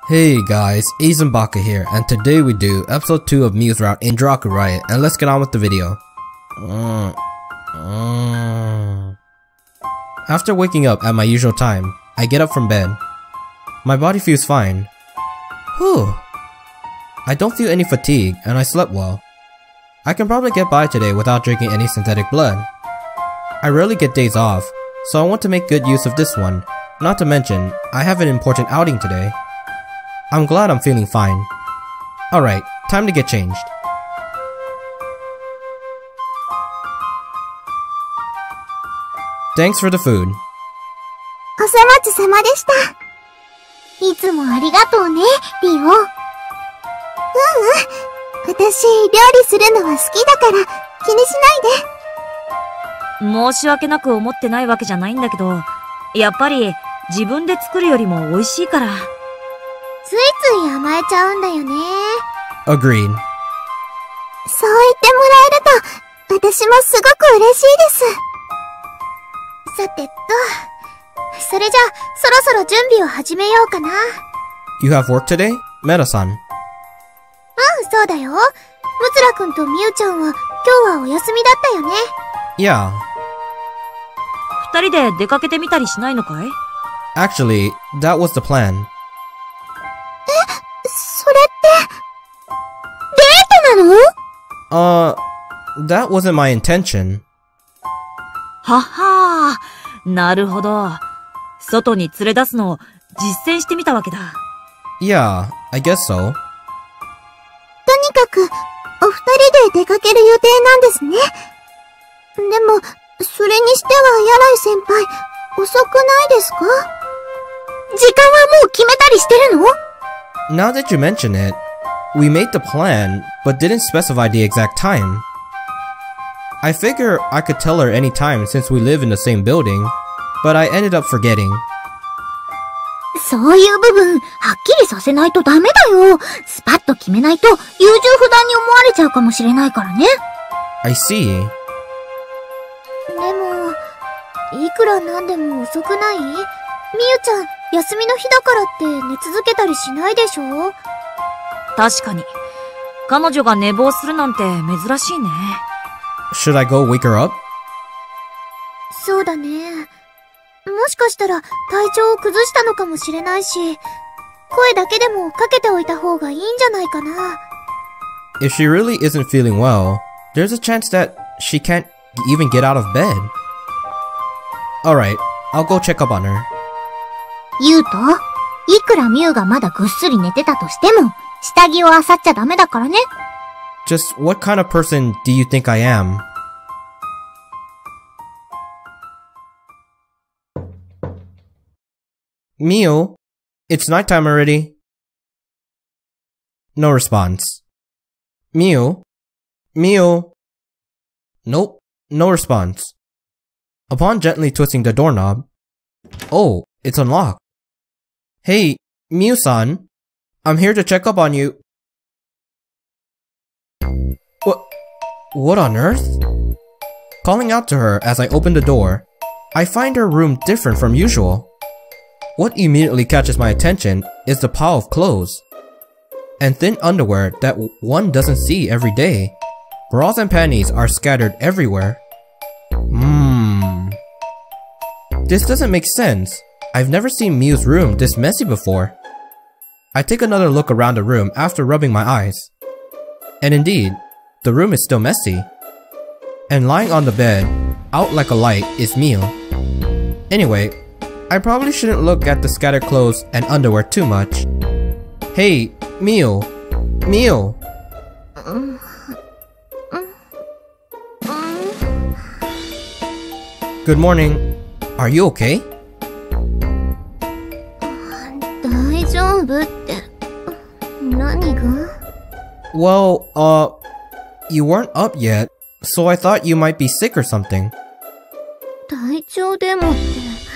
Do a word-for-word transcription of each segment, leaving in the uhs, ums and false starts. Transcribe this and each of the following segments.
Hey guys, Izenbaka here, and today we do episode two of Mew's route in Draku Riot, and let's get on with the video. Mm. Mm. After waking up at my usual time, I get up from bed. My body feels fine. Whew. I don't feel any fatigue, and I slept well. I can probably get by today without drinking any synthetic blood. I rarely get days off, so I want to make good use of this one. Not to mention, I have an important outing today. I'm glad I'm feeling fine. Alright, time to get changed. Thanks for the food. お世話様でした。いつもありがとうね、リオ。うんうん。私、料理するのは好きだから気にしないで。 申し訳なく思ってないわけじゃないんだけど、やっぱり自分で作るよりも美味しいから。 ついつい甘えちゃうんだよね。 Agreed. そう言ってもらえると、私もすごく嬉しいです。さてと、それじゃあ、そろそろ準備を始めようかな。 You have work today? Meta-san. うん、そうだよ。ムツラ君とミュウちゃんは、今日はお休みだったよね。 Yeah. 二人で出かけてみたりしないのかい？ Actually, that was the plan. それって、デートなの？ Uh, that wasn't my intention. ははー、なるほど。外に連れ出すのを実践してみたわけだ。 Yeah, I guess so. とにかく、お二人で出かける予定なんですね。でも、それにしては柳井先輩、遅くないですか？時間はもう決めたりしてるの？ Now that you mention it, we made the plan, but didn't specify the exact time. I figure I could tell her any time since we live in the same building, but I ended up forgetting. そういう部分、はっきりさせないとダメだよ。スパッと決めないと、優柔不断に思われちゃうかもしれないからね。 I see. でも、いくらなんでも遅くない？みゆちゃん、休みの日だからって寝続けたりしないでしょ？ 確かに。彼女が寝坊するなんて珍しいね。 Should I go wake her up? そうだね。もしかしたら体調を崩したのかもしれないし、声だけでもかけておいた方がいいんじゃないかな。 If she really isn't feeling well, there's a chance that she can't even get out of bed. Alright, I'll go check up on her. ゆうと、いくらみゆがまだぐっすり寝てたとしても、下着を漁っちゃダメだからね。 Just what kind of person do you think I am? Mew, it's nighttime already. No response. Mew? Mew? Nope, no response. Upon gently twisting the doorknob, oh, it's unlocked. Hey, Mew-san, I'm here to check up on you. What? What on earth? Calling out to her as I open the door, I find her room different from usual. What immediately catches my attention is the pile of clothes and thin underwear that one doesn't see every day. Bras and panties are scattered everywhere. Hmm. This doesn't make sense. I've never seen Mew's room this messy before. I take another look around the room after rubbing my eyes. And indeed, the room is still messy. And lying on the bed, out like a light, is Mew. Anyway, I probably shouldn't look at the scattered clothes and underwear too much. Hey, Mew! Mew! Good morning. Are you okay? 大丈夫って、何が？ Well, uh, you weren't up yet, so I thought you might be sick or something. 体調でもって。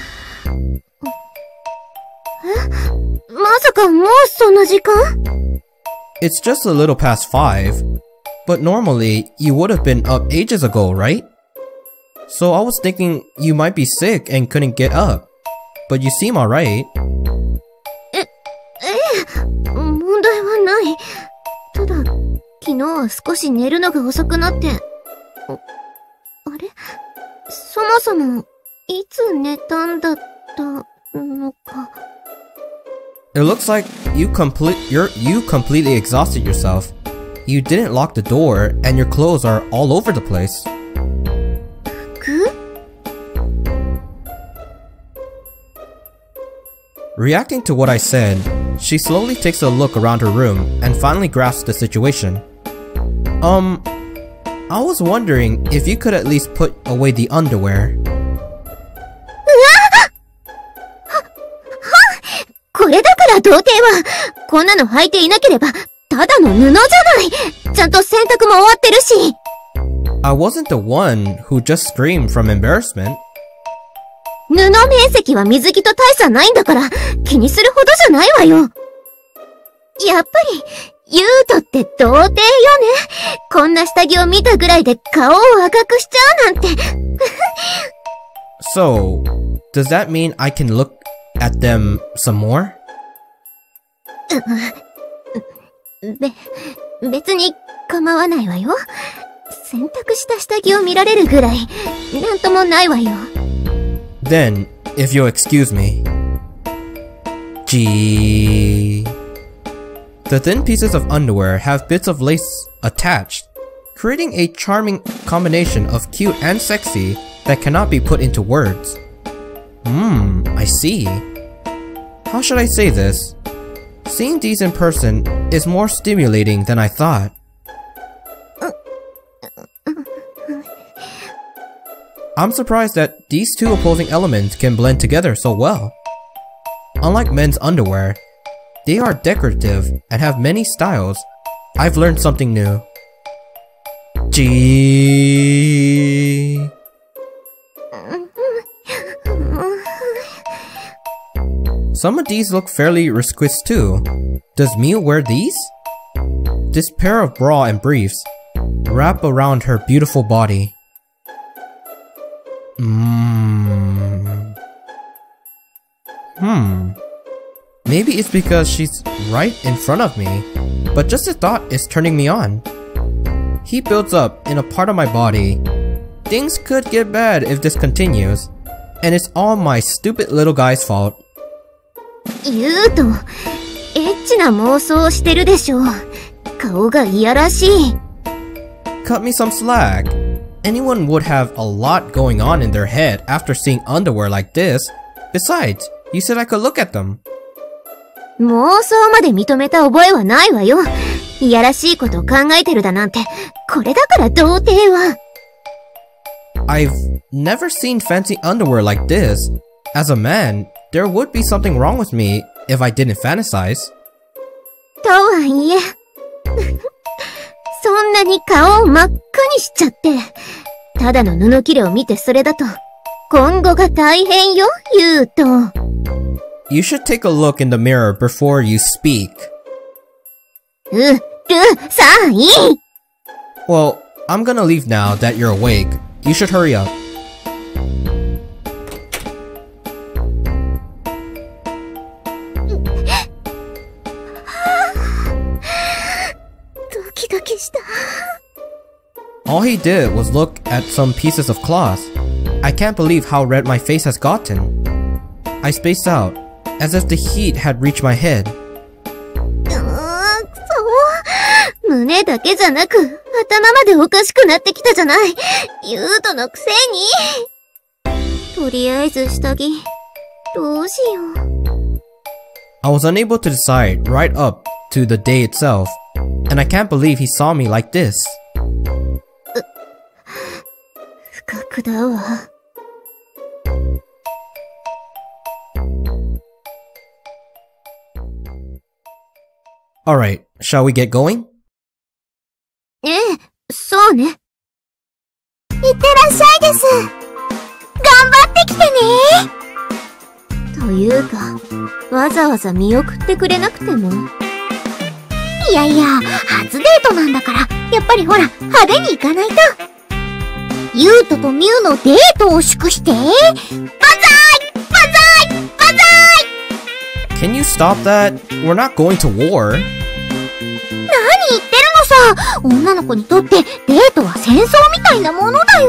え？まさかもうそんな時間？ It's just a little past five, but normally you would have been up ages ago, right? So I was thinking you might be sick and couldn't get up, but you seem alright. え、ええ、 題はない。ただ、昨日は少し寝るのが遅くなって。あ、あれ？そもそも、いつ寝たんだったのか。 It looks like you complete you're you completely exhausted yourself. You didn't lock the door and your clothes are all over the place. 服？ Reacting to what I said, she slowly takes a look around her room and finally grasps the situation. Um, I was wondering if you could at least put away the underwear. これだから童貞は、こんなの履いていなければ、ただの布じゃない。ちゃんと洗濯も終わってるし。 I wasn't the one who just screamed from embarrassment. 布面積は水着と大差ないんだから、気にするほどじゃないわよ。やっぱり、ユートって童貞よね。こんな下着を見たぐらいで顔を赤くしちゃうなんて。 So, does that mean I can look at them some more? べ、別に構わないわよ。洗濯した下着を見られるぐらい、なんともないわよ。 Then, if you'll excuse me. Gee. The thin pieces of underwear have bits of lace attached, creating a charming combination of cute and sexy that cannot be put into words. Hmm, I see. How should I say this? Seeing these in person is more stimulating than I thought. I'm surprised that these two opposing elements can blend together so well. Unlike men's underwear, they are decorative and have many styles. I've learned something new. Gee. Some of these look fairly risqué too. Does Miu wear these? This pair of bra and briefs wrap around her beautiful body. Mm. Hmm. Maybe it's because she's right in front of me, but just the thought is turning me on. Heat builds up in a part of my body. Things could get bad if this continues, and it's all my stupid little guy's fault. ユート、エッチな妄想をしてるでしょ。顔がいやらしい。 Cut me some slack. Anyone would have a lot going on in their head after seeing underwear like this. Besides, you said I could look at them. 妄想まで認めた覚えはないわよ。いやらしいこと考えてるだなんて、これだから童貞は。 I've never seen fancy underwear like this. As a man, there would be something wrong with me if I didn't fantasize. とはいえ。そんなに顔を真っ赤にしちゃって。ただの布切れを見てそれだと、今後が大変よ、ユート。 You should take a look in the mirror before you speak. う、る、さあ、いい。 Well, I'm gonna leave now that you're awake. You should hurry up. ドキドキした。 All he did was look at some pieces of cloth. I can't believe how red my face has gotten. I spaced out, as if the heat had reached my head. うーん、そう。胸だけじゃなく、頭までおかしくなってきたじゃない。ユートのくせに。とりあえず下着、どうしよう。 I was unable to decide right up to the day itself, and I can't believe he saw me like this. 不覚だわ。 Alright, shall we get going? ええ、そうね。いってらっしゃいです。頑張ってきてね。というか、わざわざ見送ってくれなくても。いやいや、初デートなんだから、やっぱりほら、派手に行かないと。ユートとミュウのデートを祝して、バザーイバザーイバザーイ Can you stop that? We're not going to war. 何言ってるのさ。女の子にとってデートは戦争みたいなものだよ。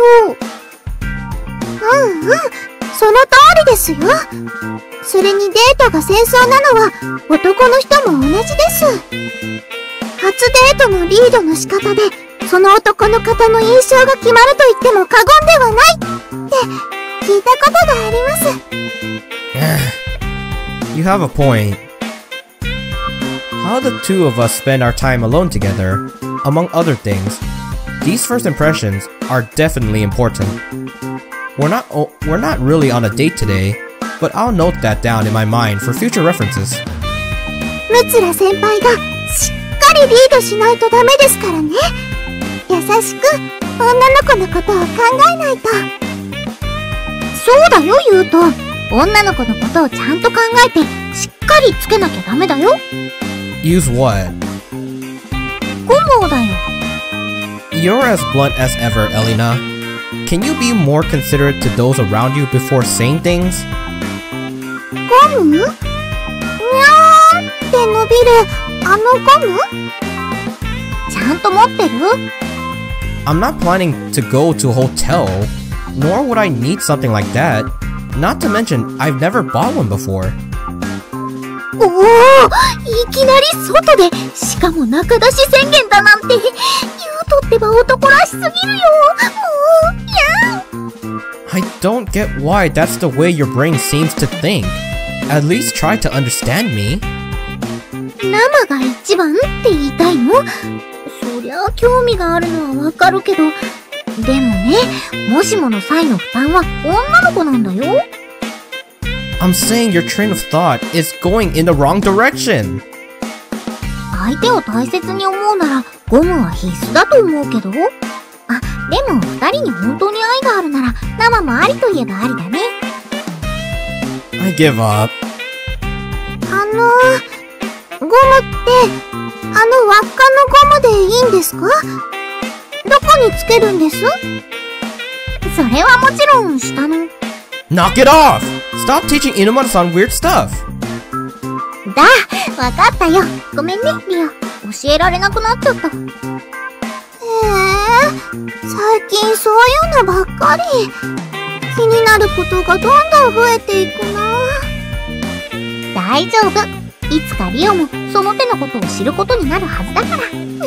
うんうん、その通りですよ。それにデートが戦争なのは男の人も同じです。初デートのリードの仕方でその男の方の印象が決まると言っても過言ではないって聞いたことがあります。 You have a point. How the two of us spend our time alone together, among other things, these first impressions are definitely important. We're not o- we're not really on a date today, but I'll note that down in my mind for future references. ムツラ先輩がしっかりリードしないとダメですからね。優しく女の子のことを考えないと。そうだよ、ユウト。女の子のことをちゃんと考えてしっかりつけなきゃダメだよ。 Use what? ゴムをだよ。 You're as blunt as ever, Elena. Can you be more considerate to those around you before saying things? ゴム？にゃーって伸びるあのゴム？ちゃんと持ってる？ I'm not planning to go to a hotel, nor would I need something like that. Not to mention, I've never bought one before. おお、いきなり外で、しかも仲出し宣言だなんて、ユウトってば男らしすぎるよ。もう、やん。 I don't get why that's the way your brain seems to think. At least try to understand me. 生が一番って言いたいの？そりゃあ興味があるのはわかるけど、でもね、もしもの際の負担は女の子なんだよ。 I'm saying your train of thought is going in the wrong direction. 相手を大切に思うならゴムは必須だと思うけど。あ、でも二人に本当に愛があるなら生もありといえばありだね。 I give up. あの、ゴムってあの輪っかのゴムでいいんですか？どこにつけるんです？それはもちろん下の。 Knock it off! Stop teaching Inumara-san weird stuff! だ、わかったよ。ごめんね、リオ。教えられなくなっちゃった。へえ、最近そういうのばっかり。気になることがどんどん増えていくな。大丈夫。いつかリオもその手のことを知ることになるはずだから。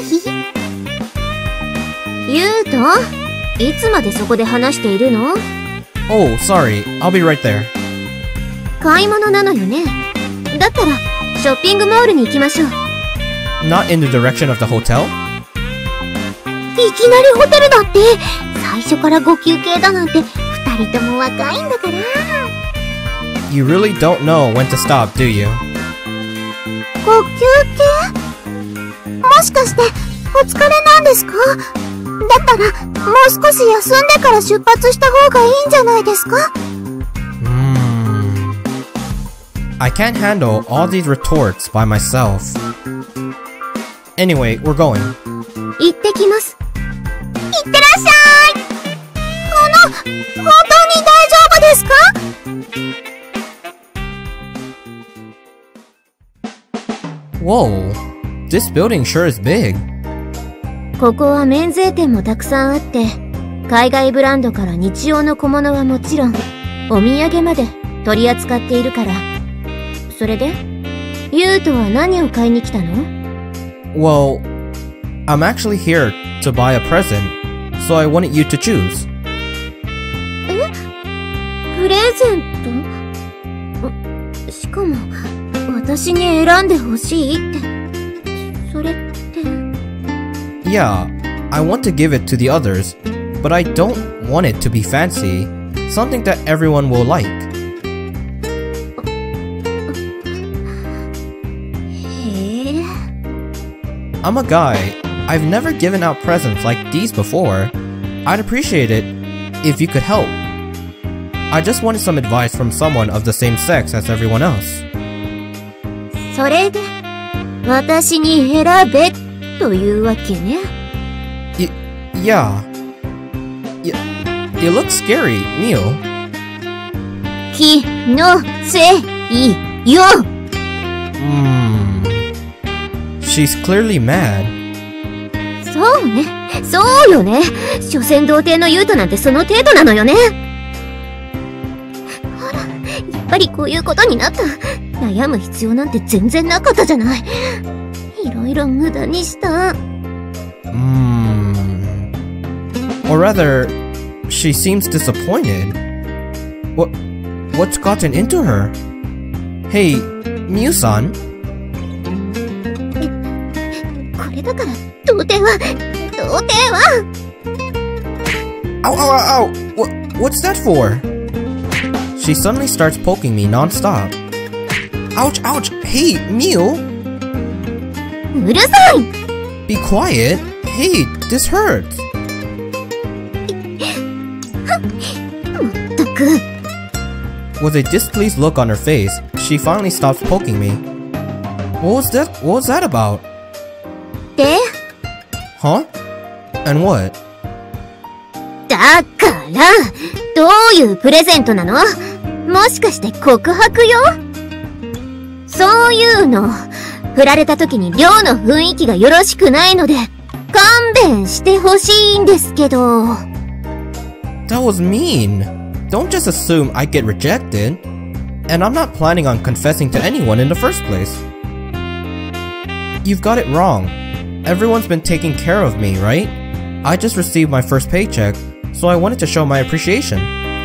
ユウト、いつまでそこで話しているの？ Oh, sorry. I'll be right there. 買い物なのよね。だったら、ショッピングモールに行きましょう。 Not in the direction of the hotel? いきなりホテルだって。最初からご休憩だなんて、二人とも若いんだから。 You really don't know when to stop, do you? ご休憩？もしかして、お疲れなんですか？だったら、もう少し休んでから出発した方がいいんじゃないですか？ Hmm. I can't handle all these retorts by myself. Anyway, we're going. 行ってきます。いってらっしゃい！あの、本当に大丈夫ですか？ Whoa. This building sure is big. ここは免税店もたくさんあって、海外ブランドから日用の小物はもちろん、お土産まで取り扱っているから。それで、ユウトは何を買いに来たの？ Well, I'm actually here to buy a present, so I wanted you to choose. え？プレゼント？しかも、私に選んでほしいって。それって。 Yeah, I want to give it to the others, but I don't want it to be fancy, something that everyone will like. I'm a guy. I've never given out presents like these before. I'd appreciate it if you could help. I just wanted some advice from someone of the same sex as everyone else. それで、私に選べというわけね。 Y- yeah. Y- it looks scary, Mio. 気のせいよ。 Hmm. she's clearly mad. そうね。そうよね。所詮童貞の優斗なんてその程度なのよね。ほら、やっぱりこういうことになった。悩む必要なんて全然なかったじゃない。いろいろ無駄にした。 Hmm. Or rather, she seems disappointed. What, what's gotten into her? Hey, Miu-san? これだから、童貞は、童貞は Ow, ow, ow, ow! What, what's that for? She suddenly starts poking me non-stop. Ouch, ouch! Hey, Miu! うるさい Be quiet! Hey, this hurts! まったく。 With a displeased look on her face, she finally stops poking me. What was that? What was that about? で Huh? And what? だから、どういうプレゼントなの？もしかして告白よ？そういうの、振られた時に寮の雰囲気がよろしくないので、勘弁してほしいんですけど。 That was mean. Don't just assume I get rejected. And I'm not planning on confessing to anyone in the first place. You've got it wrong. Everyone's been taking care of me, right? I just received my first paycheck, so I wanted to show my appreciation.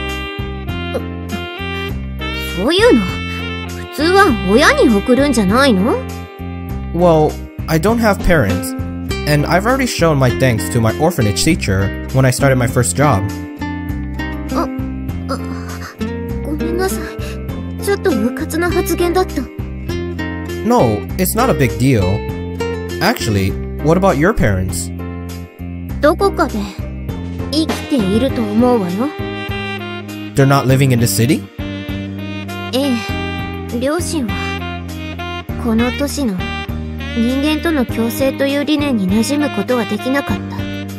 そういうの、普通は親に送るんじゃないの？ Well, I don't have parents, and I've already shown my thanks to my orphanage teacher when I started my first job. あ、あ、ごめんなさい。ちょっとうかつな発言だった。 No, it's not a big deal. Actually, what about your parents? どこかで生きていると思うわよ。 They're not living in the city? ええ、両親はこの年の人間との共生という理念に馴染むことはできなかった。だ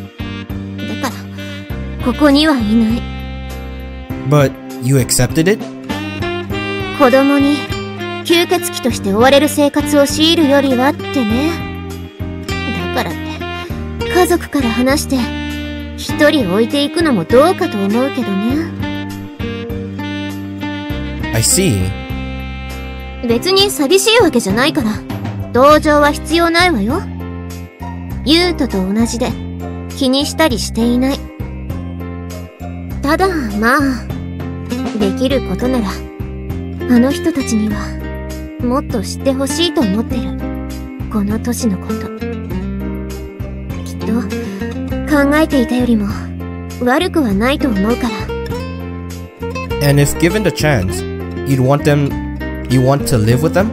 からここにはいない。 But you accepted it? 子供に吸血鬼として追われる生活を強いるよりはってね。だからって家族から離して一人置いていくのもどうかと思うけどね。 I see. 別に寂しいわけじゃないから同情は必要ないわよ。優斗と同じで気にしたりしていない。ただまあできることならあの人たちにはもっと知ってほしいと思ってる。この年のこと。きっと考えていたよりも悪くはないと思うから。 And if given the chance, you'd want them, you want to live with them?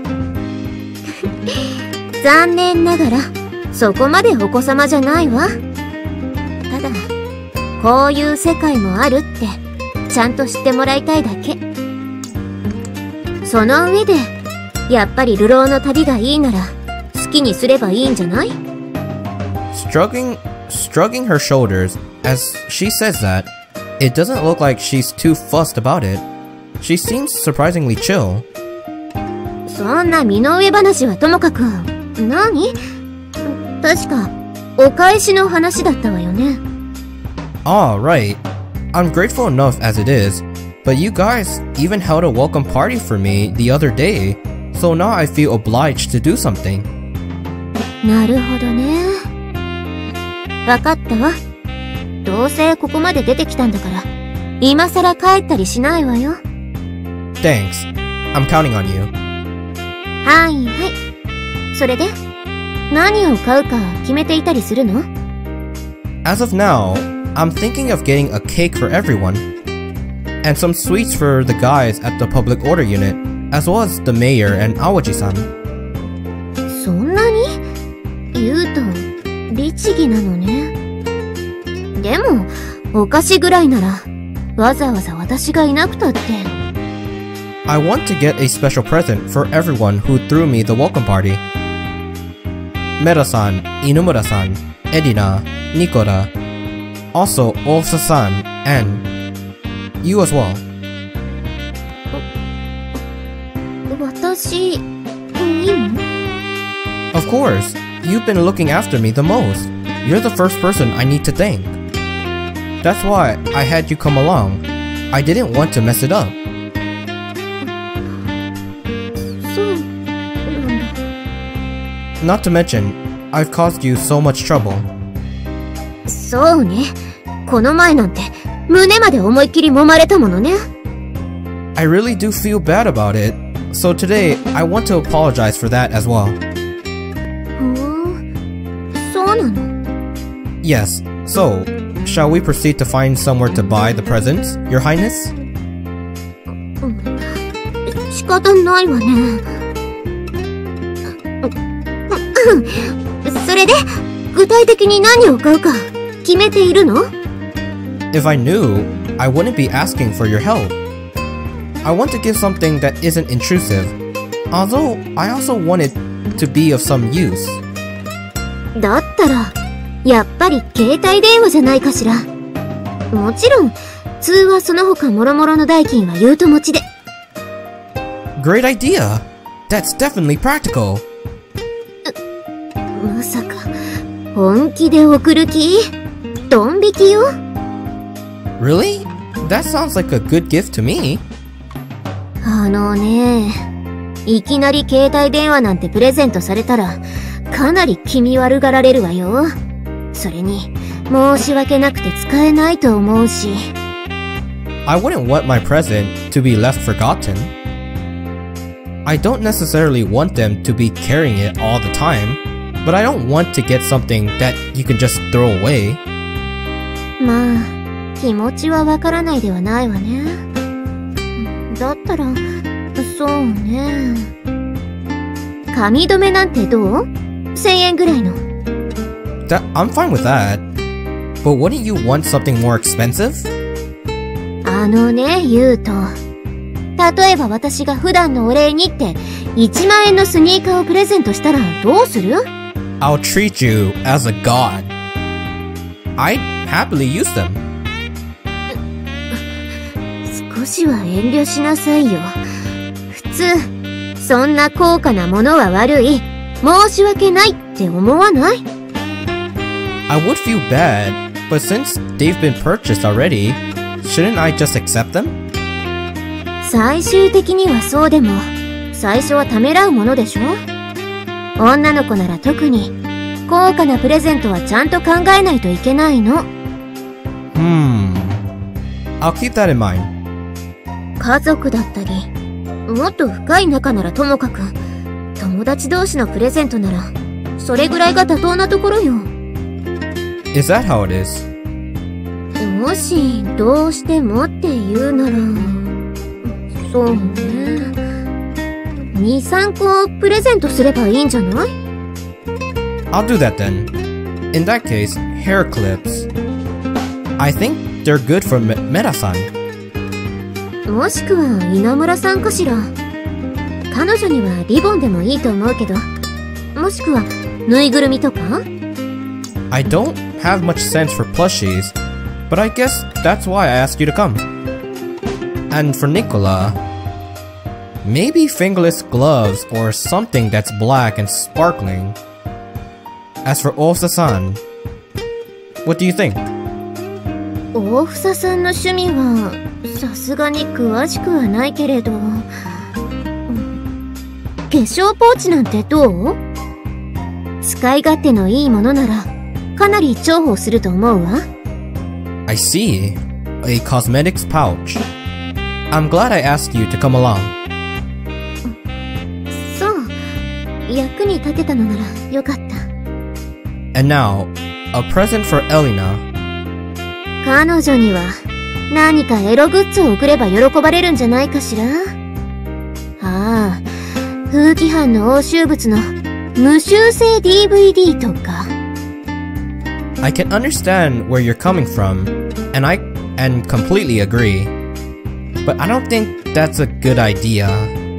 残念ながらそこまでお子様じゃないわ。ただこういう世界もあるってちゃんと知ってもらいたいだけ。その上でやっぱり流浪の旅がいいなら好きにすればいいんじゃない？ Shrugging, shrugging her shoulders as she says that, it doesn't look like she's too fussed about it. She seems surprisingly chill. そんな身の上話はともかく、何？確かお返しの話だったわよね。 Ah, right. I'm grateful enough as it is, but you guys even held a welcome party for me the other day, so now I feel obliged to do something. なるほどね。わかったわ。どうせここまで出てきたんだから、今さら帰ったりしないわよ。 Thanks. I'm counting on you. はいはい。それで何を買うか決めていたりするの？ As of now, I'm thinking of getting a cake for everyone, and some sweets for the guys at the public order unit, as well as the mayor and Awaji-san. そんなに？言うと律儀なのね。でもお菓子ぐらいならわざわざ私がいなくたって。 I want to get a special present for everyone who threw me the welcome party. Mera-san, Inumura-san, Edina, Nicola, also Osa-san, and you as well. 私にも？ Of course, you've been looking after me the most. You're the first person I need to thank. That's why I had you come along. I didn't want to mess it up. そうなんだ。 Not to mention, I've caused you so much trouble. そうね。この前なんて胸まで思いっきり揉まれたものね。 I really do feel bad about it. So today, I want to apologize for that as well. ふん、そうなの。 Yes, so, shall we proceed to find somewhere to buy the presents, Your Highness? 仕方ないわね。それで、具体的に何を買うか決めているの？ If I knew, I wouldn't be asking for your help. I want to give something that isn't intrusive, although I also want it to be of some use. だったら、やっぱり携帯電話じゃないかしら。もちろん、通話その他諸々の代金は言うと持ちで。 Great idea! That's definitely practical. まさか、本気で送る気？ドン引きよ。 Really? That sounds like a good gift to me. あのね、いきなり携帯電話なんてプレゼントされたら、かなり気味悪がられるわよ。それに、申し訳なくて使えないと思うし。 I wouldn't want my present to be left forgotten. I don't necessarily want them to be carrying it all the time, but I don't want to get something that you can just throw away. まあ、気持ちはわからないではないわね。だったら、そうね。髪留めなんてどう？千円ぐらいの。 That I'm fine with that. But wouldn't you want something more expensive? あのね、ゆうと。例えば私が普段のお礼にっていちまん円のスニーカーをプレゼントしたらどうする？ I'll treat you as a god. I'd happily use them. 少しは遠慮しなさいよ。普通、そんな高価なものは悪い。申し訳ないって思わない？ I would feel bad, but since they've been purchased already, shouldn't I just accept them? 最終的にはそうでも、最初はためらうものでしょ？女の子なら特に、高価なプレゼントはちゃんと考えないといけないの。 Hmm. I'll keep that in mind. 家族だったり、もっと深い仲ならともかく、友達同士のプレゼントなら、それぐらいが妥当なところよ。 Is that how it is? もし、どうしてもって言うなら、そうね。に、さんこプレゼントすればいいんじゃない？ I'll do that then. In that case, hair clips. I think they're good for Me- Meta-san. もしくは稲村さんかしら。彼女にはリボンでもいいと思うけど、もしくはぬいぐるみとか？ I don't have much sense for plushies, but I guess that's why I asked you to come. And for Nicola, maybe fingerless gloves or something that's black and sparkling. As for Osa-san, what do you think? 大房さんの趣味はさすがに詳しくはないけれど、化粧ポーチなんてどう？使い勝手のいいものならかなり重宝すると思うわ。 I see. A cosmetics pouch. I'm glad I asked you to come along. そう、役に立てたのならよかった。 And now, a present for Elena. 彼女には何かエログッズを送れば喜ばれるんじゃないかしら。ああ、風紀班の押収物の無修正 ディーブイディー とか。 I can understand where you're coming from, and I and completely agree. But I don't think that's a good idea.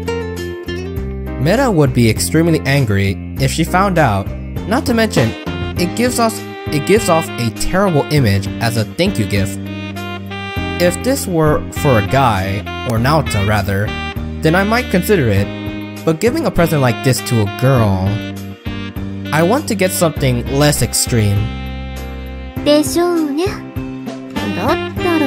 Meta would be extremely angry if she found out, not to mention, it gives us it gives off a terrible image as a thank you gift. If this were for a guy, or Naota rather, then I might consider it, but giving a present like this to a girl... I want to get something less extreme. でしょうね。だったら。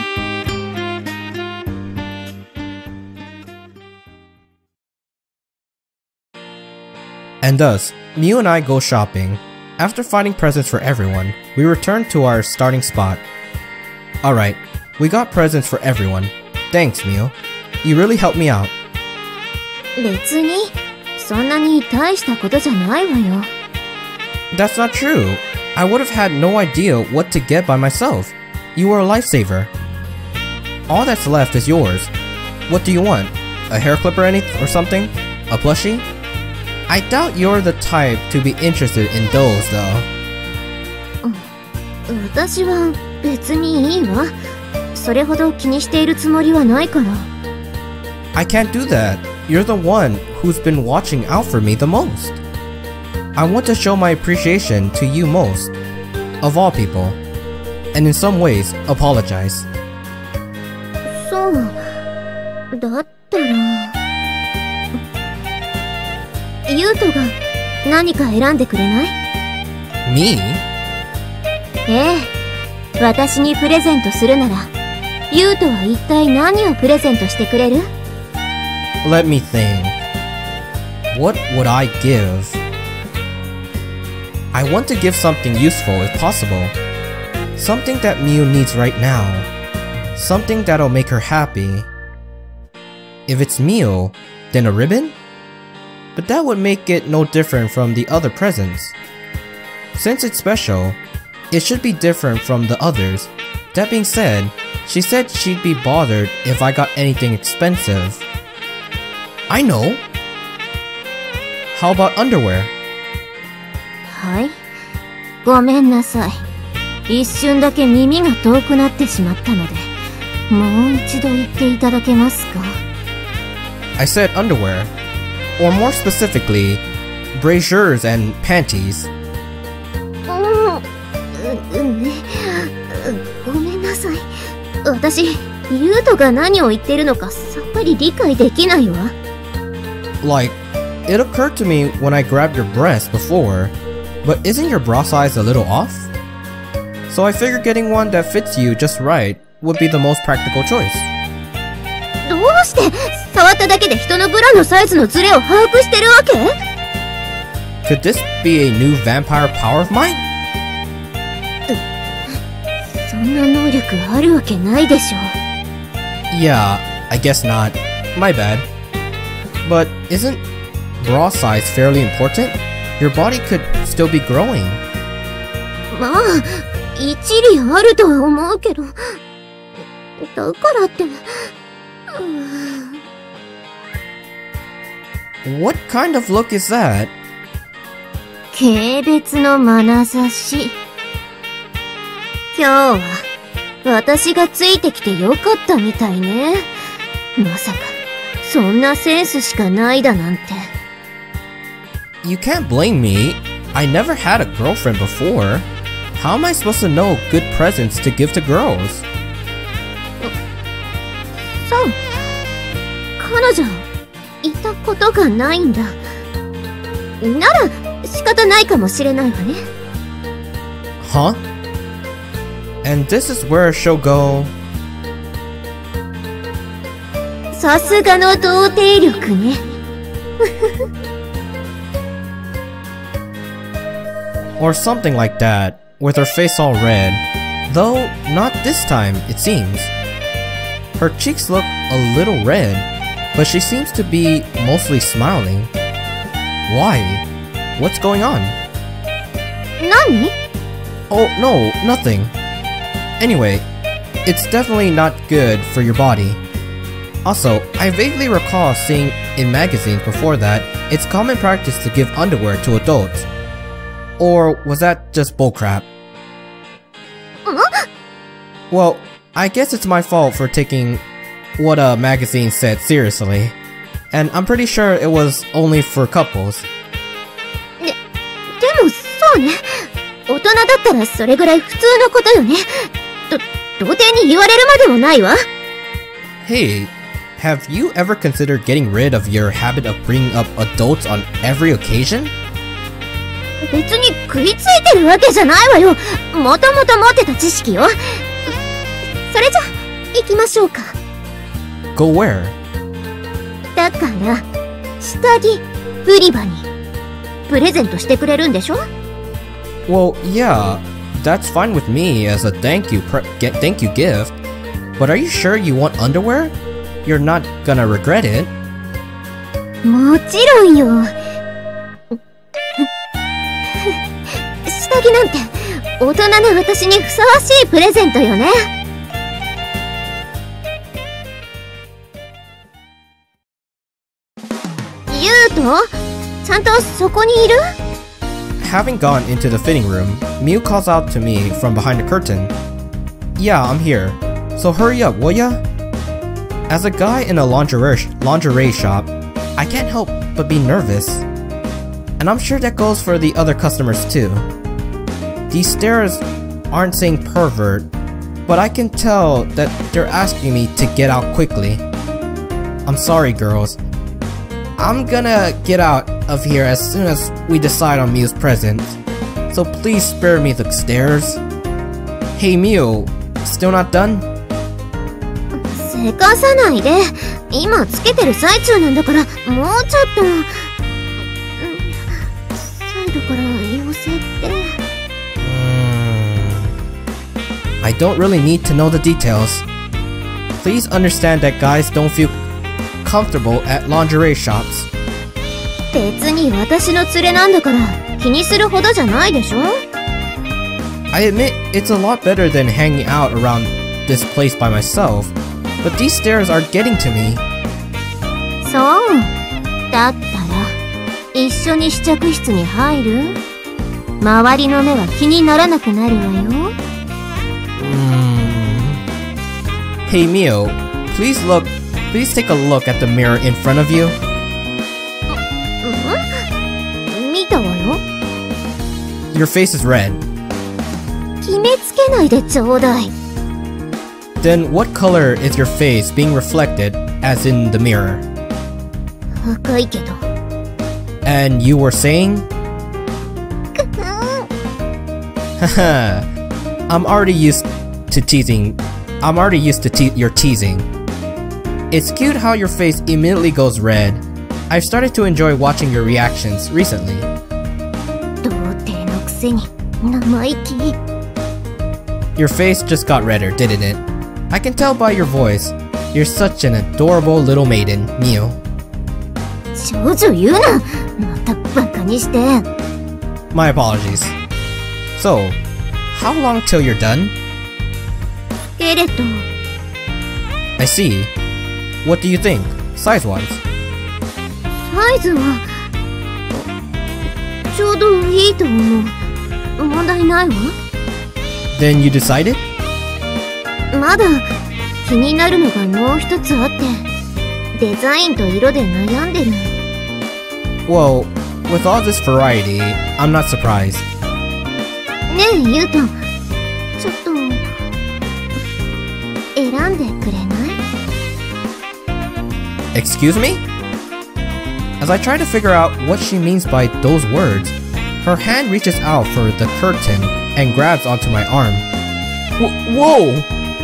And thus, Miu and I go shopping. After finding presents for everyone, we return to our starting spot. Alright, we got presents for everyone. Thanks, Miu. You really helped me out. 別に、そんなに大したことじゃないわよ。 That's not true. I would have had no idea what to get by myself. You were a lifesaver. All that's left is yours. What do you want? A hair clip or anything or something? A plushie? I doubt you're the type to be interested in those, though. 私は別にいいわ。それほど気にしているつもりはないから。 I can't do that. You're the one who's been watching out for me the most. I want to show my appreciation to you most, of all people, and in some ways, apologize. そう。だったら。ユウトが何か選んでくれない？ Me? ええ。私にプレゼントするなら、ユウトは一体何をプレゼントしてくれる？ Let me think. What would I give? I want to give something useful if possible. Something that Miu needs right now. Something that'll make her happy. If it's Miu, then a ribbon? But that would make it no different from the other presents. Since it's special, it should be different from the others. That being said, she said she'd be bothered if I got anything expensive. I know! How about underwear? はい。ごめんなさい。一瞬だけ耳が遠くなってしまったので、もう一度言っていただけますか？ I said underwear. Or more specifically, brassieres and panties. うん、ね、ごめんなさい。私、ユウトが何を言ってるのかさっぱり理解できないわ。 Like, it occurred to me when I grabbed your breast before, but isn't your bra size a little off? So I figured getting one that fits you just right would be the most practical choice. どうして触っただけで人のブラのサイズのズレを把握してるわけ？ Could this be a new vampire power of mine? そんな能力あるわけないでしょ。 Yeah, I guess not. My bad. But isn't bra size fairly important? Your body could still be growing. まあ、一理あるとは思うけど。だからって。 What kind of look is that? 軽蔑の眼差し。今日は私がついてきてよかったみたいね。まさかそんなセンスしかないだなんて。 You can't blame me. I never had a girlfriend before. How am I supposed to know good presents to give to girls? そう。彼女いたことがないんだ。なら仕方ないかもしれないわね。 Huh? And this is where she'll go. さすがの童貞力ね。 Or something like that, with her face all red. Though, not this time, it seems. Her cheeks look a little red, but she seems to be mostly smiling. Why? What's going on? 何？ Oh, no, nothing. Anyway, it's definitely not good for your body. Also, I vaguely recall seeing in magazines before that it's common practice to give underwear to adults. Or was that just bullcrap? Well, I guess it's my fault for taking what a magazine said seriously. And I'm pretty sure it was only for couples. で、でもそうね。大人だったらそれぐらい普通のことよね。と、童貞に言われるまでもないわ。 Hey, have you ever considered getting rid of your habit of bringing up adults on every occasion? 別に食いついてるわけじゃないわよ。もともと持ってた知識よ。それじゃ、行きましょうか。 Go where? だから、下着、売り場に、プレゼントしてくれるんでしょ？ Well, yeah, that's fine with me as a thank you pre- get thank you gift. But are you sure you want underwear? You're not gonna regret it. もちろんよ。下着なんて、大人の私にふさわしいプレゼントよね。ユウト、ちゃんとそこにいる？ Having gone into the fitting room, Miu calls out to me from behind the curtain. Yeah, I'm here. So hurry up, will ya? As a guy in a lingerie, lingerie shop, I can't help but be nervous. And I'm sure that goes for the other customers too. These stares aren't saying pervert, but I can tell that they're asking me to get out quickly. I'm sorry, girls. I'm gonna get out of here as soon as we decide on Miu's present. So please spare me the stares. Hey Miu, still not done? せかさないで。今つけてる最中なんだから、もうちょっと。サイドから寄せて。 I don't really need to know the details. Please understand that guys don't feel comfortable at lingerie shops. 別に私の連れなんだから気にするほどじゃないでしょ？ I admit it's a lot better than hanging out around this place by myself, but these stares are getting to me. そう。だったら一緒に試着室に入る？周りの目は気にならなくなるわよ。 Hey Miu, please look, please take a look at the mirror in front of you. ん？見たわよ。 Your face is red. 決めつけないでちょうだい。 Then what color is your face being reflected as in the mirror? 赤いけど。 And you were saying? Haha, I'm already used to teasing. I'm already used to te- your teasing. It's cute how your face immediately goes red. I've started to enjoy watching your reactions recently. 童貞のくせに生意気。 Your face just got redder, didn't it? I can tell by your voice. You're such an adorable little maiden, Miu. 少女言うな。またバカにして。 My apologies. So, how long till you're done? けれど。 I see. What do you think, size-wise? サイズはちょうどいいと思う。問題ないわ。 Then you decided? まだ気になるのがもう一つあって、デザインと色で悩んでる。 Well, with all this variety, I'm not surprised. ねえ、ゆうと、ちょっと選んでくれない？ Excuse me? As I try to figure out what she means by those words, her hand reaches out for the curtain and grabs onto my arm. Wh- whoa!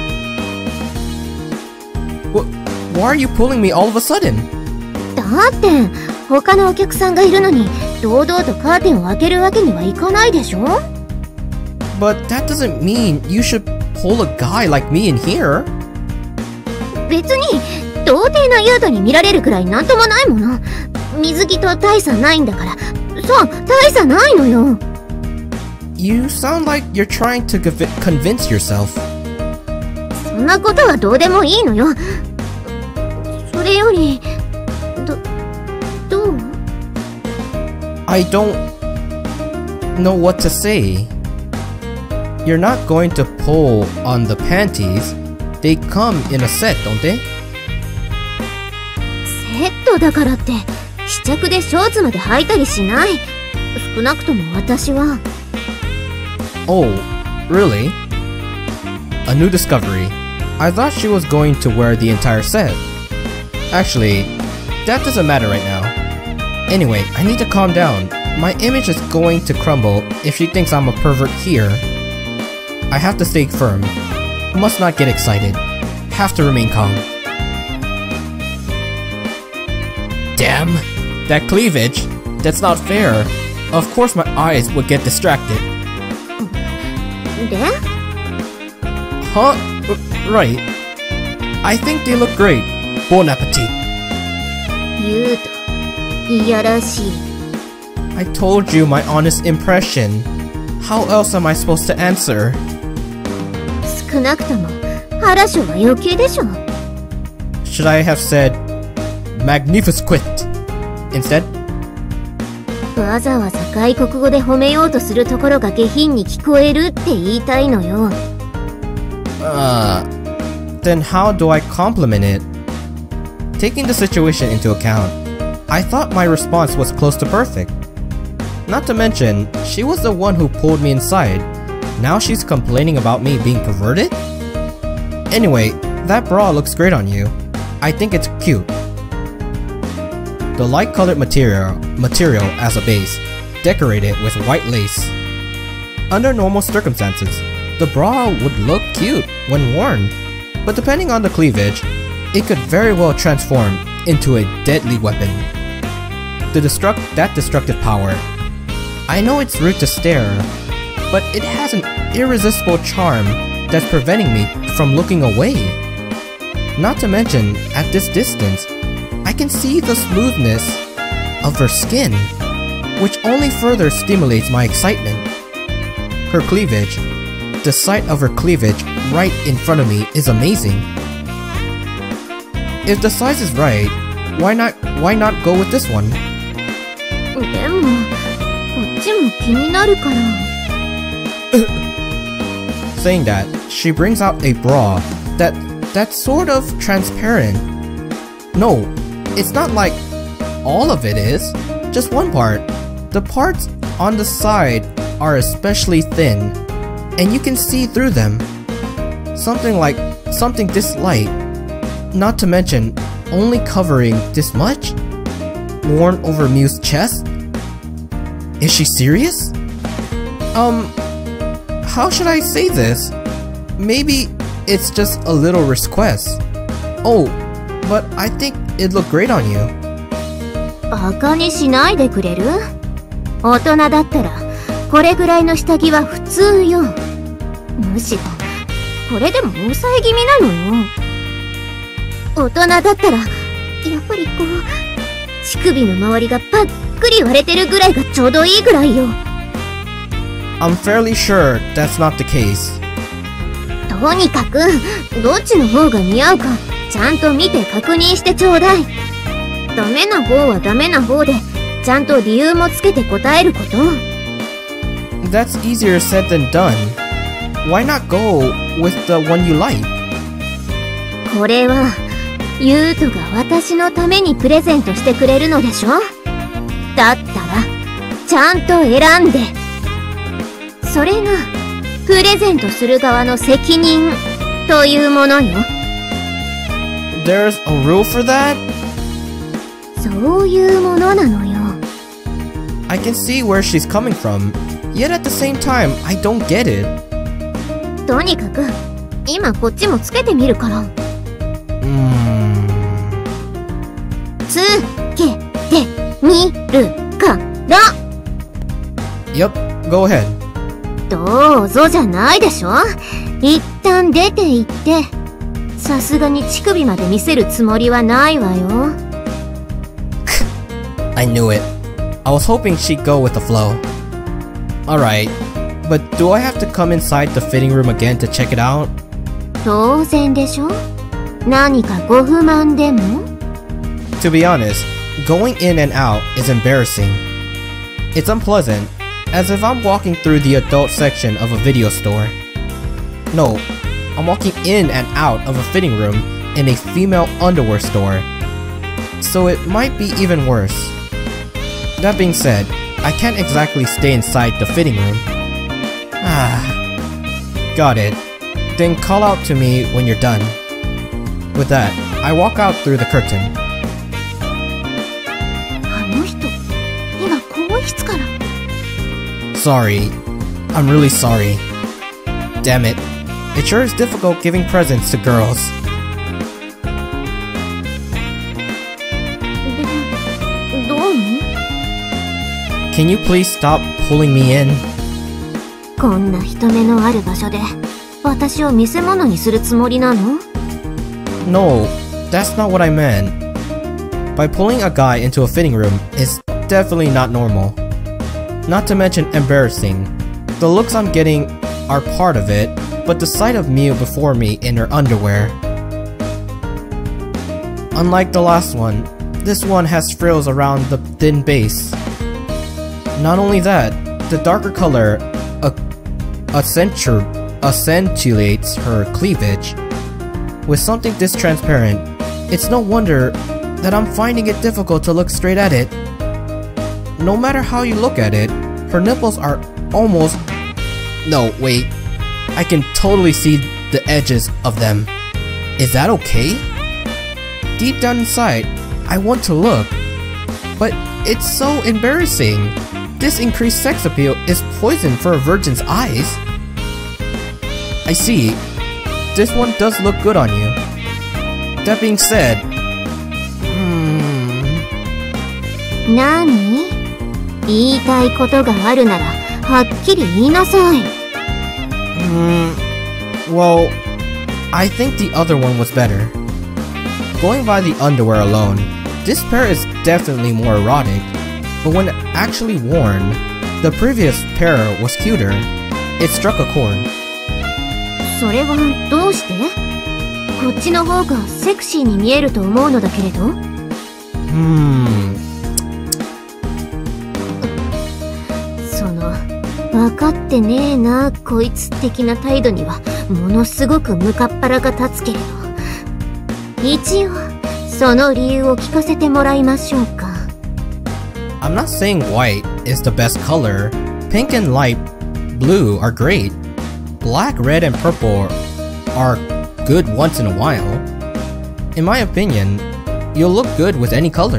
Wh- why are you pulling me all of a sudden? だって他のお客さんがいるのに堂々とカーテンを開けるわけにはいかないでしょ？ But that doesn't mean you should pull a guy like me in here. 別に童貞なユートに見られるくらいなんともないもの。水着と大差ないんだから。そう、大差ないのよ。 You sound like you're trying to conv- convince yourself. そんなことはどうでもいいのよ。それより、ど、どう？ I don't know what to say. You're not going to pull on the panties. They come in a set, don't they? セットだからって試着でショーツまで履いたりしない。少なくとも私は。 Oh, really? A new discovery. I thought she was going to wear the entire set. Actually, that doesn't matter right now. Anyway, I need to calm down. my image is going to crumble if she thinks I'm a pervert here. I have to stay firm. Must not get excited. Have to remain calm. Damn! That cleavage? That's not fair. Of course my eyes would get distracted. で Huh? R- right. I think they look great. Bon appetit. 言うと、いやらしい。 I told you my honest impression. How else am I supposed to answer? 少なくとも、原書は余計でしょ。 Should I have said magnificent instead? わざわざ外国語で褒めようとするところが下品に聞こえるって言いたいのよ。 Uh, then how do I compliment it? Taking the situation into account, I thought my response was close to perfect. Not to mention, she was the one who pulled me inside. Now she's complaining about me being perverted? Anyway, that bra looks great on you. I think it's cute. The light-colored material, material as a base, decorated with white lace. Under normal circumstances, the bra would look cute when worn, but depending on the cleavage, it could very well transform into a deadly weapon. To destruct that destructive power. I know it's rude to stare, but it has an irresistible charm that's preventing me from looking away. Not to mention, at this distance, I can see the smoothness of her skin, which only further stimulates my excitement. Her cleavage, the sight of her cleavage right in front of me is amazing. If the size is right, why not why not go with this one? でも、こっちも気になるから。 Saying that, she brings out a bra that that's sort of transparent. No, it's not like all of it is, just one part. The parts on the side are especially thin, and you can see through them. Something like something this light, not to mention only covering this much? Worn over Miu's chest? Is she serious? Um, how should I say this? Maybe it's just a little request. Oh, but I think it looked great on you. バカにしないでくれる？大人だったら、これぐらいの下着は普通よ。むしろ、これでも抑え気味なのよ。大人だったら、やっぱりこう、乳首の周りがパックリ割れてるぐらいがちょうどいいぐらいよ。 I'm fairly sure that's not the case. とにかく、どっちの方が似合うか、ちゃんと見て確認してちょうだい。ダメな方はダメな方で、ちゃんと理由もつけて答えること。 That's easier said than done. Why not go with the one you like? これは、ユウトが私のためにプレゼントしてくれるのでしょ？だったら、ちゃんと選んで。それが、プレゼントする側の責任というものよ。 There's a rule for that? そういうものなのよ。 I can see where she's coming from, yet at the same time, I don't get it. とにかく、今こっちもつけてみるから。 Hmm. つけてみるから。 Yep, go ahead. どうぞじゃないでしょ。一旦出て行って、さすがに乳首まで見せるつもりはないわよ。 I knew it. I was hoping she'd go with the flow. Alright, but do I have to come inside the fitting room again to check it out? 当然でしょ。何かご不満でも？ To be honest, going in and out is embarrassing. It's unpleasant, as if I'm walking through the adult section of a video store. No, I'm walking in and out of a fitting room in a female underwear store. So it might be even worse. That being said, I can't exactly stay inside the fitting room. Ah, got it. Then call out to me when you're done. With that, I walk out through the curtain. あの人、今更衣室から。 sorry. I'm really sorry. Damn it. It sure is difficult giving presents to girls. で、どうも Can you please stop pulling me in? こんな人目のある場所で私を見せ物にするつもりなの No, that's not what I meant. By pulling a guy into a fitting room is definitely not normal. Not to mention embarrassing. The looks I'm getting are part of it, but the sight of Miu before me in her underwear. Unlike the last one, this one has frills around the thin base. Not only that, the darker color accentu accentuates her cleavage. With something this transparent, it's no wonder that I'm finding it difficult to look straight at it. No matter how you look at it, her nipples are almost... No, wait. I can totally see the edges of them. Is that okay? Deep down inside, I want to look. But it's so embarrassing. This increased sex appeal is poison for a virgin's eyes. I see. This one does look good on you. That being said... Hmm... 何？言いたいことがあるなら、はっきり言いなさい。 Hmm... Well... I think the other one was better. Going by the underwear alone, this pair is definitely more erotic, but when actually worn, the previous pair was cuter. It struck a chord. それはどうして？こっちの方がセクシーに見えると思うのだけれど。 Hmm... その、分かってねえな、こいつ的な態度には、ものすごくムカッパラが立つけれど。一応、その理由を聞かせてもらいましょうか。 I'm not saying white is the best color. Pink and light blue are great. Black, red, and purple are good once in a while. In my opinion, you'll look good with any color.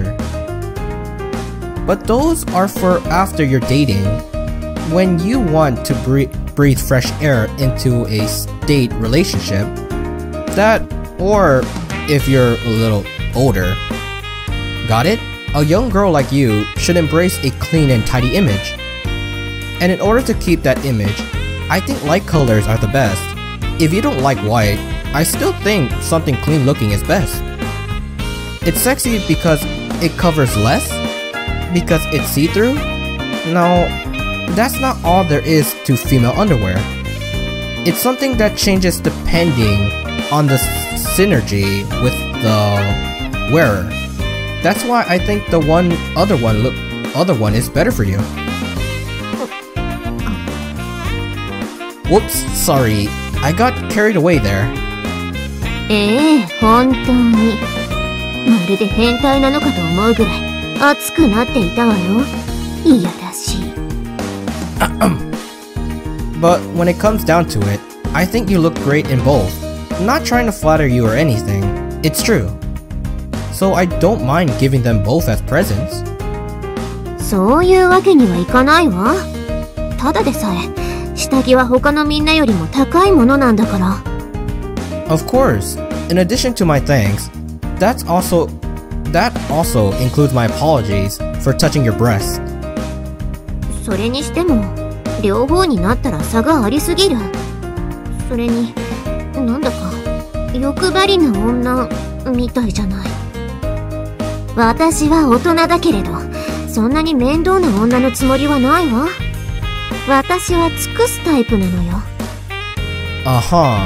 But those are for after you're dating. When you want to breathe, breathe fresh air into a state relationship, that, or if you're a little older. Got it? A young girl like you should embrace a clean and tidy image. And in order to keep that image, I think light colors are the best. If you don't like white, I still think something clean looking is best. It's sexy because it covers less? Because it's see-through? No, that's not all there is to female underwear. It's something that changes depending on the synergy with the wearer. That's why I think the one other one look other one is better for you. Whoops, sorry. I got carried away there. ええ、本当に。まるで変態なのかと思うぐらい熱くなっていたわよ。いやらしい。 But when it comes down to it, I think you look great in both. I'm not trying to flatter you or anything. It's true. So I don't mind giving them both as presents. そういうわけにはいかないわ。ただでさえ、下着は他のみんなよりも高いものなんだから。 Of course. In addition to my thanks, that's also that also includes my apologies for touching your breast. それにしても、両方になったら差がありすぎる。それに、なんだか欲張りな女みたいじゃない。私は大人だけれど、そんなに面倒な女のつもりはないわ。私は尽くすタイプなのよ。 Uh-huh.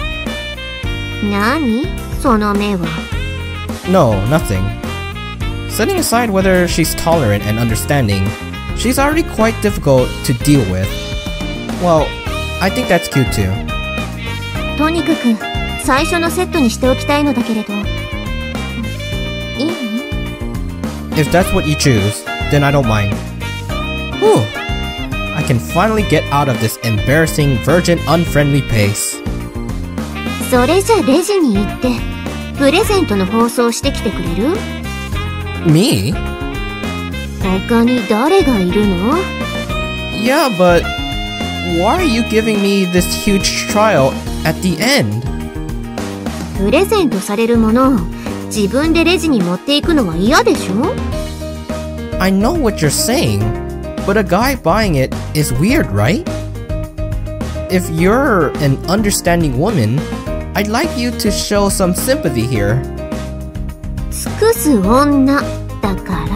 何？その目は。 No, nothing. Setting aside whether she's tolerant and understanding, she's already quite difficult to deal with. Well, I think that's cute too. とにかく最初のセットにしておきたいのだけれど。いい？ If that's what you choose, then I don't mind. Whew. I can finally get out of this embarrassing virgin unfriendly pace. それじゃレジに行ってプレゼントの包装してきてくれる？ Me? 他に誰がいるの？ Yeah, but why are you giving me this huge trial at the end? プレゼントされるものを自分でレジに持っていくのは嫌でしょ？ I know what you're saying, but a guy buying it is weird, right? If you're an understanding woman, I'd like you to show some sympathy here. 尽くす女だから。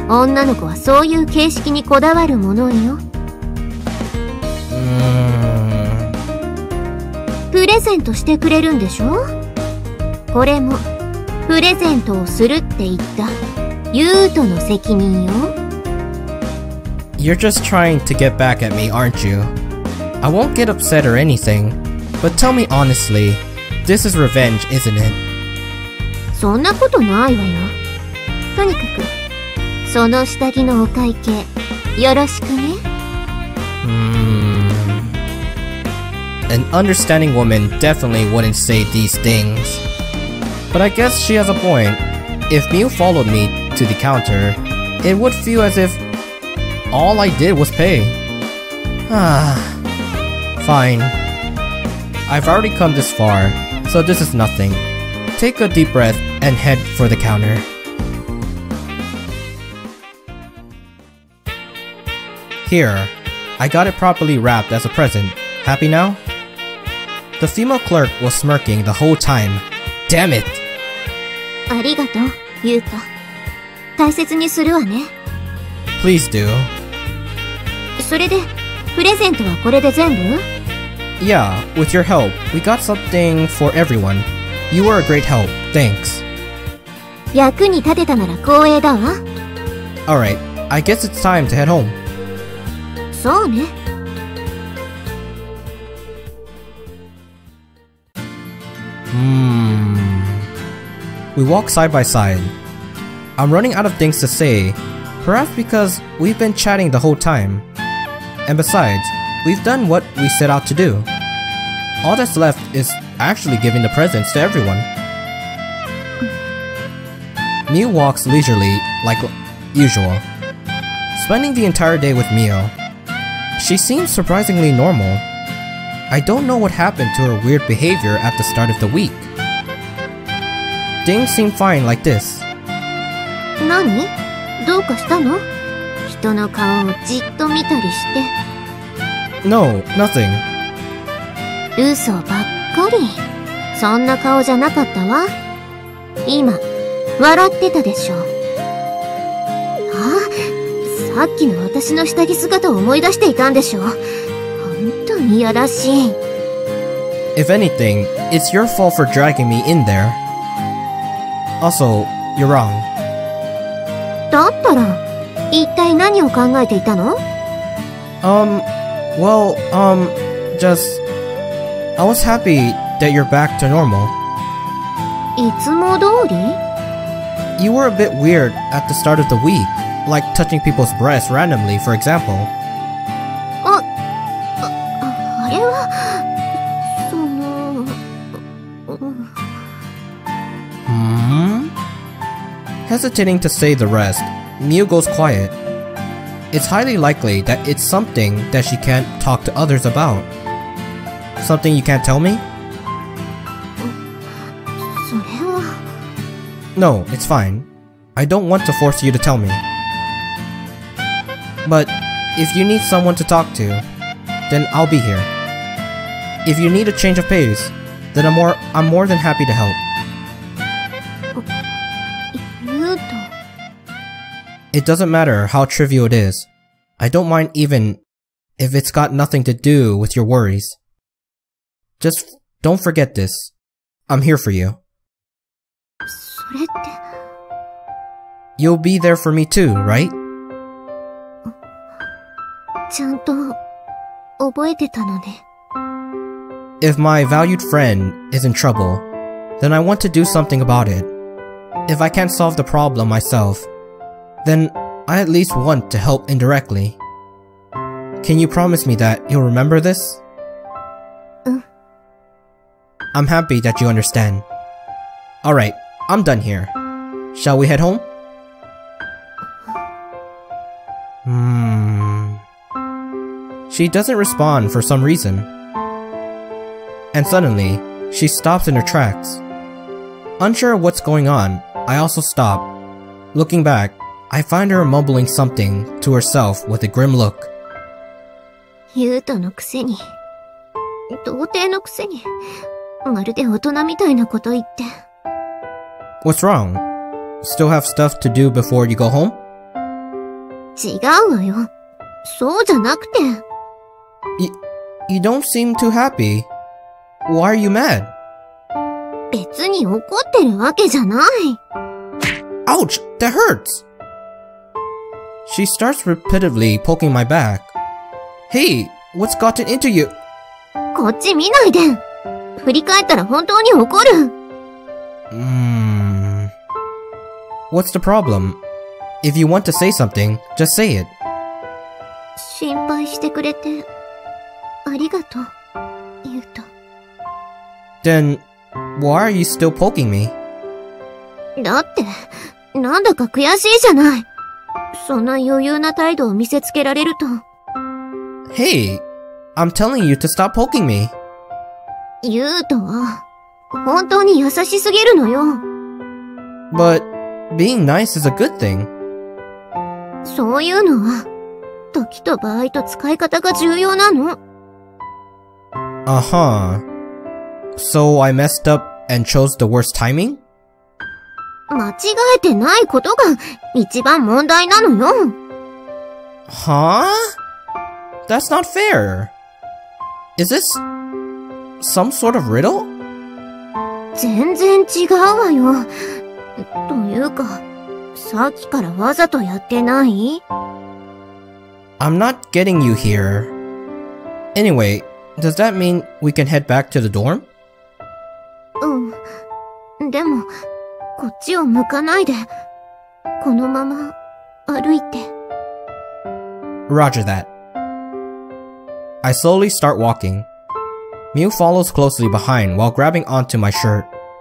女の子はそういう形式にこだわるものよ。 Mm. プレゼントしてくれるんでしょ？これもプレゼントをするって言ったユウトの責任よ。 You're just trying to get back at me, aren't you? I won't get upset or anything, but tell me honestly, this is revenge, isn't it? そんなことないわよ。とにかくその下着のお会計よろしくね。 Hmm. An understanding woman definitely wouldn't say these things. But I guess she has a point. If Miu followed me to the counter, it would feel as if all I did was pay. Ah, fine. I've already come this far, so this is nothing. Take a deep breath and head for the counter. Here, I got it properly wrapped as a present. Happy now? The female clerk was smirking the whole time. Damn it! ありがとう、ユウト。大切にするわね。 Please do. それで、プレゼントはこれで全部？ Yeah, with your help, we got something for everyone. You were a great help. Thanks. 役に立てたなら光栄だわ。 Alright, I guess it's time to head home. そうね。 Hmm. We walk side by side. I'm running out of things to say, perhaps because we've been chatting the whole time. And besides, we've done what we set out to do. All that's left is actually giving the presents to everyone. Miu walks leisurely, like usual, spending the entire day with Mio. She seems surprisingly normal. I don't know what happened to her weird behavior at the start of the week. Things seem fine like this. 何？どうかしたの？人の顔をじっと見たりして。 No, nothing. 嘘ばっかり。そんな顔じゃなかったわ。今、笑ってたでしょ。あ、さっきの私の下着姿を思い出していたんでしょ。本当にやらしい。 If anything, it's your fault for dragging me in there. Also, you're wrong. だったら、一体何を考えていたの？ Um, well, um, just... I was happy that you're back to normal. いつも通り？ You were a bit weird at the start of the week, like touching people's breasts randomly, for example. あ、あ、あれは、その、 Hmm? Hesitating to say the rest, Miu goes quiet. It's highly likely that it's something that she can't talk to others about. Something you can't tell me? それは。 No, it's fine. I don't want to force you to tell me. But if you need someone to talk to, then I'll be here. If you need a change of pace, then I'm more I'm more than happy to help. ユウト。 It doesn't matter how trivial it is. I don't mind even if it's got nothing to do with your worries. Just don't forget this. I'm here for you. それって。 You'll be there for me too, right? ちゃんと覚えてたのね。 If my valued friend is in trouble, then I want to do something about it. If I can't solve the problem myself, then I at least want to help indirectly. Can you promise me that you'll remember this? うん。 I'm happy that you understand. Alright, I'm done here. Shall we head home? Hmm... She doesn't respond for some reason. And suddenly, she stops in her tracks. Unsure of what's going on, I also stop. Looking back, I find her mumbling something to herself with a grim look. 優斗のくせに、童貞のくせに、まるで大人みたいなこと言って。 What's wrong? Still have stuff to do before you go home? 違うわよ。そうじゃなくて。 You, you don't seem too happy. Why are you mad? 別に怒ってるわけじゃない。 Ouch! That hurts! She starts repeatedly poking my back. Hey, what's gotten into you? こっち見ないで。振り返ったら本当に怒る。 Hmm. What's the problem? If you want to say something, just say it. 心配してくれて、ありがとう、優斗。 Then, why are you still poking me? だって、なんだか悔しいじゃない。そんな余裕な態度を見せつけられると。 Hey, I'm telling you to stop poking me. 優斗は、本当に優しすぎるのよ。 But, being nice is a good thing. そういうのは、時と場合と使い方が重要なの。 Uh-huh. So I messed up and chose the worst timing? 間違えてないことが一番問題なのよ。 Huh? That's not fair. Is this some sort of riddle? 全然違うわよ。というか、さっきからわざとやってない？ I'm not getting you here. Anyway, does that mean we can head back to the dorm? うん。でも、こっちを向かないで、このまま歩いて。 Roger that. I slowly start walking. Miu follows closely behind while grabbing onto my shirt.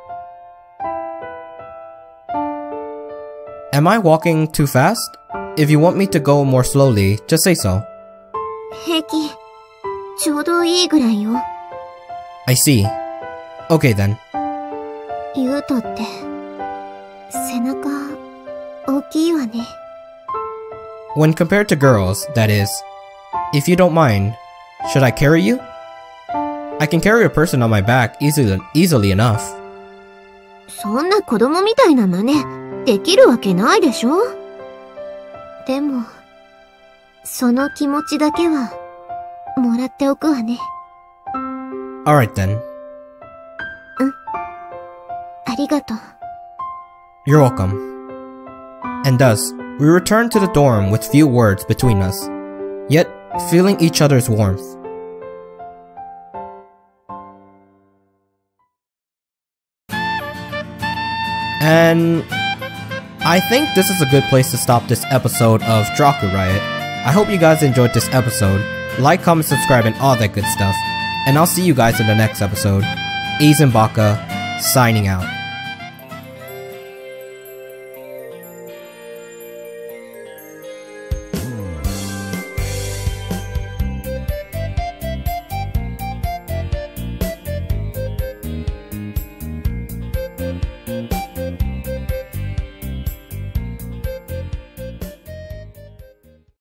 Am I walking too fast? If you want me to go more slowly, just say so. 平気。ちょうどいいぐらいよ。 I see. Okay then. 優斗って、背中、大きいわね。 When compared to girls, that is. If you don't mind, should I carry you? I can carry a person on my back easily, easily enough. そんな子供みたいな真似、できるわけないでしょ？でも、その気持ちだけは、もらっておくわね。 Alright then. うん。ありがとう。 You're welcome. And thus, we return to the dorm with few words between us, yet feeling each other's warmth. And I think this is a good place to stop this episode of Draku Riot. I hope you guys enjoyed this episode. Like, comment, subscribe, and all that good stuff. And I'll see you guys in the next episode. Izen Baka, signing out.